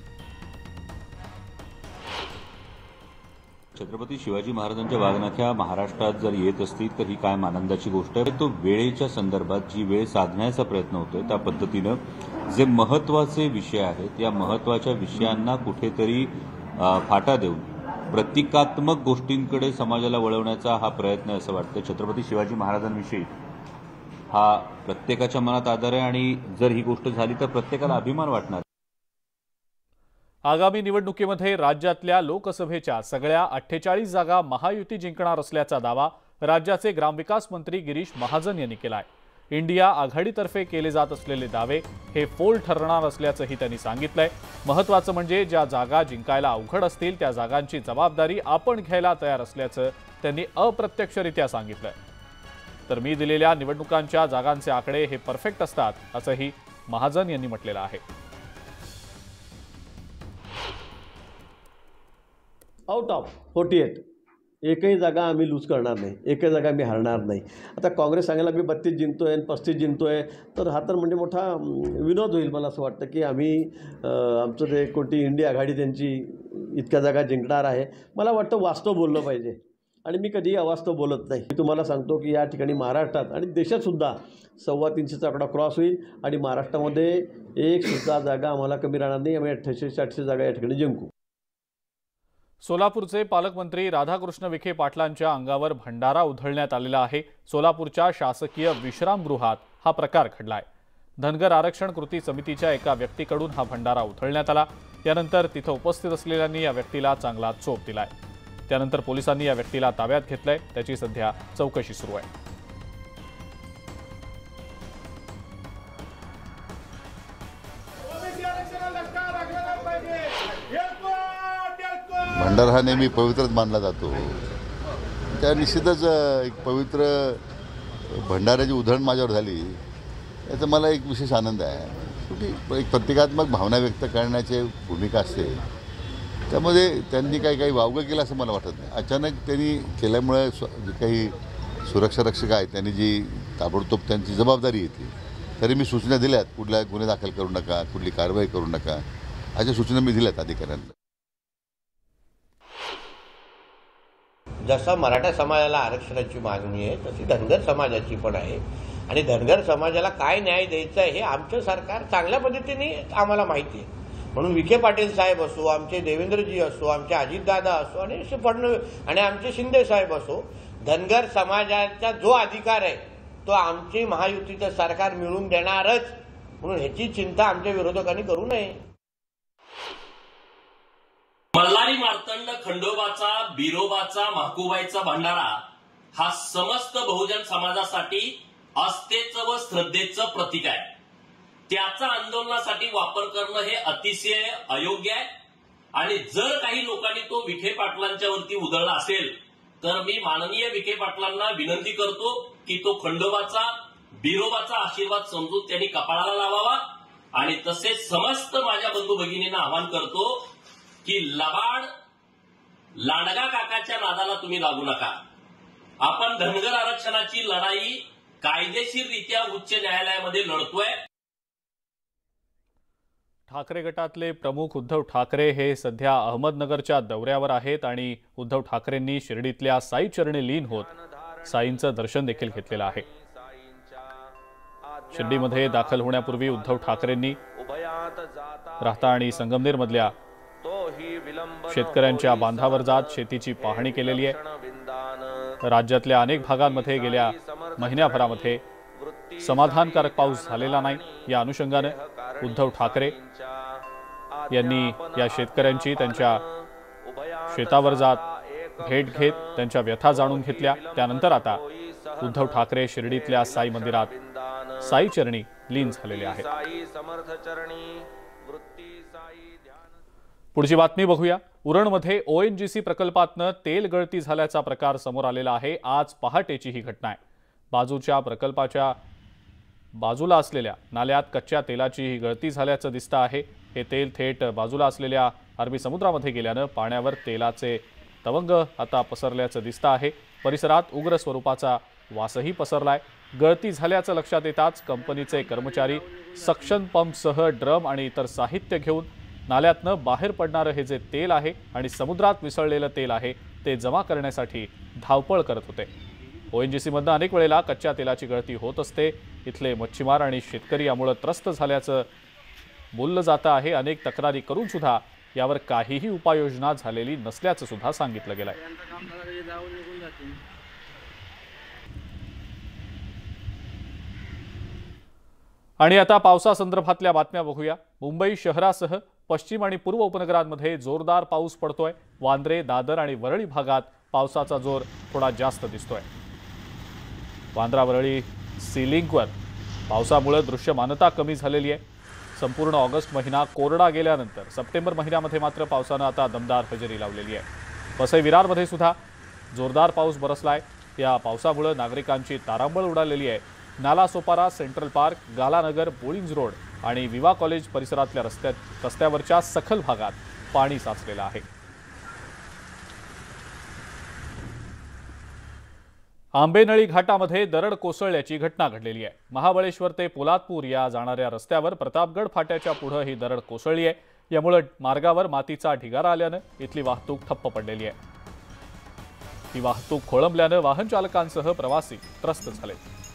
छत्रपती शिवाजी महाराजांच्या वाघनख्या महाराष्ट्रात जर येत असतील तर ही कायम आनंदाची गोष्ट आहे। तो वेळेच्या संदर्भात जी वेळ साधण्याचा प्रयत्न होतोय त्या पद्धतीनं जे महत्त्वाचे विषय आहेत या महत्त्वाच्या विषयांना कुठेतरी फाटा देऊन प्रतिकात्मक गोष्टींकडे समाजाला वळवण्याचा हा प्रयत्न असं वाटतं। छत्रपती शिवाजी महाराजांविषयी हा प्रत्येकाच्या मनात आदर आहे आणि जर ही गोष्ट झाली तर प्रत्येकाला अभिमान वाटणार। आगामी निवडणुकीमध्ये राज्यातल्या लोकसभेच्या सगळ्या अठ्ठेचाळीस जागा महायुती जिंकणार असल्याचा दावा राज्याचे ग्रामविकास मंत्री गिरीश महाजन यांनी केलाय। इंडिया आघाडीतर्फे केले जात असलेले दावे हे फोल ठरणार असल्याचंही त्यांनी सांगितलंय। महत्त्वाचं म्हणजे ज्या जागा जिंकायला अवघड असतील त्या जागांची जबाबदारी आपण घ्यायला तयार असल्याचं त्यांनी अप्रत्यक्षरित्या सांगितलंय। तर मी दिलेल्या निवडणुकांच्या जागांचे आकडे हे परफेक्ट असतात असंही महाजन यांनी म्हटलेलं आहे। आउट ऑफ फोर्टी एट एकही जागा आम्ही लूज करणार नाही, एकही जागा आम्ही हरणार नाही। आता काँग्रेस सांगायला मी बत्तीस जिंकतोय आणि पस्तीस जिंकतोय तर हा तर म्हणजे मोठा विनोद होईल। मला असं वाटतं की आम्ही आमचं ते कोणती इंडिया आघाडी त्यांची इतक्या जागा जिंकणार आहे। मला वाटतं वास्तव बोललं पाहिजे आणि मी कधीही अवास्तव बोलत नाही। मी तुम्हाला सांगतो की या ठिकाणी महाराष्ट्रात आणि देशातसुद्धा सव्वा तीनशेचा आकडा क्रॉस होईल आणि महाराष्ट्रामध्ये एक सुद्धा जागा आम्हाला कमी राहणार नाही। आम्ही अठ्ठ्याऐंशी आठशे जागा या ठिकाणी जिंकू। सोलापूरचे पालकमंत्री राधाकृष्ण विखे पाटलांच्या अंगावर भंडारा उधळण्यात आलेला आहे। सोलापूरच्या शासकीय विश्रामगृहात हा प्रकार घडलाय। धनगर आरक्षण कृती समितीच्या एका व्यक्तीकडून हा भंडारा उधळण्यात आला। त्यानंतर तिथं उपस्थित असलेल्यांनी या व्यक्तीला चांगला चोप दिलाय। त्यानंतर पोलिसांनी या व्यक्तीला ताब्यात घेतलंय। त्याची सध्या चौकशी सुरू आहे। भंडारा हा नेहमी पवित्रच मानला जातो। त्या निश्चितच एक पवित्र भंडाऱ्याची उधळण माझ्यावर झाली याचा मला एक विशेष आनंद आहे. शेवटी एक प्रतिकात्मक भावना व्यक्त करण्याची भूमिका असते, त्यामध्ये त्यांनी काही काही वावगं केलं असं मला वाटत नाही. अचानक त्यांनी केल्यामुळे स्व जे काही सुरक्षा रक्षक आहेत त्यांनी जी ताबडतोब त्यांची जबाबदारी येते, तरी मी सूचना दिल्यात, कुठल्या गुन्हे दाखल करू नका, कुठली कारवाई करू नका, अशा सूचना मी दिल्यात अधिकाऱ्यांना. जसा मराठा समाजाला आरक्षणाची मागणी आहे तशी धनगर समाजाची पण आहे आणि धनगर समाजाला काय न्याय द्यायचा आहे हे आमचं सरकार चांगल्या पद्धतीने आम्हाला माहिती आहे. म्हणून विखे पाटील साहेब असो, आमचे देवेंद्रजी असो, आमचे अजितदादा असो आणि फडणवीस आणि आमचे शिंदे साहेब असो, धनगर समाजाचा जो अधिकार आहे तो आमची महायुतीचं सरकार मिळवून देणारच, म्हणून ह्याची चिंता आमच्या विरोधकांनी करू नये. मल्हारी मार्तंड खंडोबाचा, बिरोबाचा, महाकुबाईचा भंडारा हा समस्त बहुजन समाजासाठी आस्थेचं व श्रद्धेचं प्रतीक आहे. त्याचा आंदोलनासाठी वापर करणं हे अतिशय अयोग्य आहे आणि जर काही लोकांनी तो विखे पाटलांच्या वरती उधळला असेल तर मी माननीय विखे पाटलांना विनंती करतो की तो खंडोबाचा, बिरोबाचा आशीर्वाद समजून त्यांनी कपाळाला लावावा आणि तसेच समस्त माझ्या बंधू भगिनींना आवाहन करतो की लबाड लांडगा काकाच्या नादाला तुम्ही लागू नका. आपण धनगर आरक्षणाची लढाई कायदेशीररित्या उच्च न्यायालयामध्ये लढतोय. ठाकरे गटातले प्रमुख उद्धव ठाकरे हे सध्या अहमदनगरच्या दौऱ्यावर आहेत आणि उद्धव ठाकरेंनी शिर्डीतल्या साई चरणी लीन होत साईंचं दर्शन देखील घेतलेलं आहे. शिर्डीमध्ये दाखल होण्यापूर्वी उद्धव ठाकरेंनी राहता आणि संगमनेरमधल्या शेतकऱ्यांच्या बांधावर जात शेतीची पाहणी केलेली आहे. राज्यातल्या अनेक भागांमध्ये गेल्या महिन्याभरामध्ये समाधानकारक पाऊस झालेला नाही. या अनुषंगाने उद्धव ठाकरे यांनी या शेतकऱ्यांची त्यांच्या शेतावर जात भेट घेत त्यांच्या व्यथा जाणून घेतल्या. त्यानंतर आता उद्धव ठाकरे शिर्डीतल्या साई मंदिरात साई चरणी लीन झालेले आहेत. पुढची बातमी बघूया. उरणमध्ये ओएनजीसी प्रकल्पातनं तेल गळती झाल्याचा प्रकार समोर आलेला आहे. आज पहाटेची ही घटना आहे. बाजूच्या प्रकल्पाच्या बाजूला असलेल्या नाल्यात कच्च्या तेलाची ही गळती झाल्याचं दिसतं आहे. हे तेल थेट बाजूला असलेल्या अरबी समुद्रामध्ये गेल्यानं पाण्यावर तेलाचे तवंग आता पसरल्याचं दिसतं आहे. परिसरात उग्र स्वरूपाचा वासही पसरलाय. गळती झाल्याचं लक्षात येताच कंपनीचे कर्मचारी सक्शन पंपसह ड्रम आणि इतर साहित्य घेऊन नाल्यातनं बाहेर पडणारं हे जे तेल आहे आणि समुद्रात मिसळलेलं तेल आहे ते जमा करण्यासाठी धावपळ करत होते. ओएनजीसीमधनं अनेक वेळेला कच्च्या तेलाची गळती होत असते. इथले मच्छीमार आणि शेतकरी यामुळे त्रस्त झाल्याचं बोललं जातं आहे. अनेक तक्रारी करून सुद्धा यावर काहीही उपाययोजना झालेली नसल्याचं सुद्धा सांगितलं गेलंय. आणि आता पावसासंदर्भातल्या बातम्या बघूया. मुंबई शहरासह पश्चिम आणि पूर्व उपनगरांमध्ये जोरदार पाऊस पडतोय. वांद्रे, दादर आणि वरळी भागात पावसाचा जोर थोडा जास्त दिसतोय. वांद्रा वरळी सी लिंकवर पावसामुळे दृश्यमानता कमी झालेली आहे. संपूर्ण ऑगस्ट महिना कोरडा गेल्यानंतर सप्टेंबर महिन्यामध्ये मात्र पावसानं आता दमदार हजेरी लावलेली आहे. वसई विरारमध्ये सुद्धा जोरदार पाऊस बरसलाय. या पावसामुळे नागरिकांची तारांबळ उडालेली आहे. Nalasopara, central park, Galanagar, Bolinj road आणि विवा कॉलेज परिसरातल्या रस्त्यात रस्त्यावरच्या सखल भागात पाणी साचलेलं आहे. आंबेनळी घाटामध्ये दरड कोसळल्याची घटना घडलेली आहे. महाबळेश्वर ते पोलादपूर या जाणाऱ्या रस्त्यावर प्रतापगड फाट्याच्या पुढे ही दरड कोसळली आहे. यामुळे मार्गावर मातीचा ढिगारा आल्यानं इथली वाहतूक ठप्प पडलेली आहे. ही वाहतूक खोळंबल्यानं वाहन चालकांसह प्रवासी त्रस्त झाले.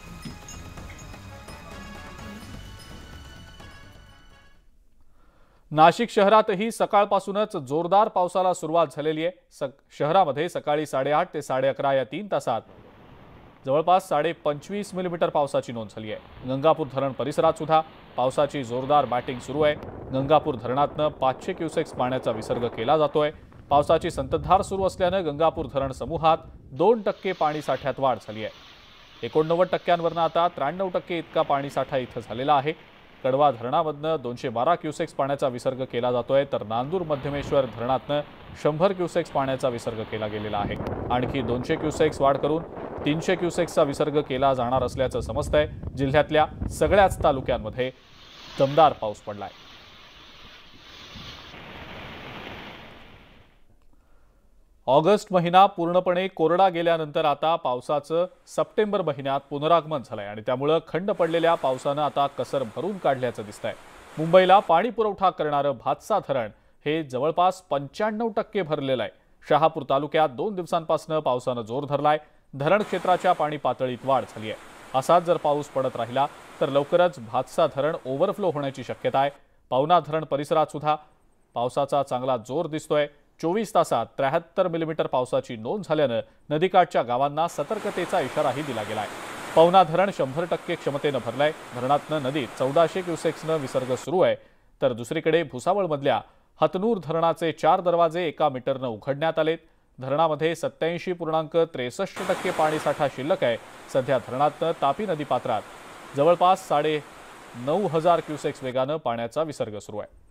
नाशिक शहरातही सकाळपासूनच जोरदार पावसाला सुरुवात झालेली आहे. शहरामध्ये सकाळी साडेआठ ते साडे अकरा या तीन तासात जवळपास साडे पंचवीस मिलीमीटर पावसाची नोंद झाली आहे. गंगापूर धरण परिसरात सुद्धा पावसाची जोरदार बॅटिंग सुरू आहे. गंगापूर धरणातनं पाचशे क्युसेक्स पाण्याचा विसर्ग केला जातोय. पावसाची संततधार सुरू असल्यानं गंगापूर धरण समूहात दोन टक्के पाणी साठ्यात वाढ झाली आहे. एकोणनव्वद टक्क्यांवरनं आता त्र्याण्णव टक्के इतका पाणीसाठा इथं झालेला आहे. कडवा धरणामधनं दोनशे बारा क्युसेक्स पाण्याचा विसर्ग केला जातोय तर नांदूर मध्यमेश्वर धरणातनं शंभर क्युसेक्स पाण्याचा विसर्ग केला गेलेला आहे. आणखी दोनशे क्युसेक्स वाढ करून तीनशे क्युसेक्सचा विसर्ग केला जाणार असल्याचं समजतंय. जिल्ह्यातल्या सगळ्याच तालुक्यांमध्ये दमदार पाऊस पडलाय. ऑगस्ट महिना पूर्णपणे कोरडा गेल्यानंतर आता पावसाचं सप्टेंबर महिन्यात पुनरागमन झालंय आणि त्यामुळे खंड पडलेल्या पावसानं आता कसर भरून काढल्याचं दिसतंय. मुंबईला पाणी पुरवठा करणारं भातसा धरण हे जवळपास पंच्याण्णव टक्के भरलेलं आहे. शहापूर तालुक्यात दोन दिवसांपासून पावसानं जोर धरलाय. धरण क्षेत्राच्या पाणी पातळीत वाढ झाली आहे. असाच जर पाऊस पडत राहिला तर लवकरच भातसा धरण ओव्हरफ्लो होण्याची शक्यता आहे. पवना धरण परिसरात सुद्धा पावसाचा चांगला जोर दिसतोय. चोवीस तासात त्र्याहत्तर मिलीमीटर पावसाची नोंद झाल्यानं नदीकाठच्या गावांना सतर्कतेचा इशाराही दिला गेलाय. पवना धरण शंभर टक्के क्षमतेनं भरलंय. धरणातनं नदीत चौदाशे क्युसेक्सनं विसर्ग सुरू आहे. तर दुसरीकडे भुसावळमधल्या हतनूर धरणाचे चार दरवाजे एका मीटरनं उघडण्यात आलेत. धरणामध्ये सत्याऐंशी पूर्णांक त्रेसष्ट टक्के पाणीसाठा शिल्लक आहे. सध्या धरणातनं तापी नदी पात्रात जवळपास साडे नऊ हजार क्युसेक्स वेगानं पाण्याचा विसर्ग सुरू आहे.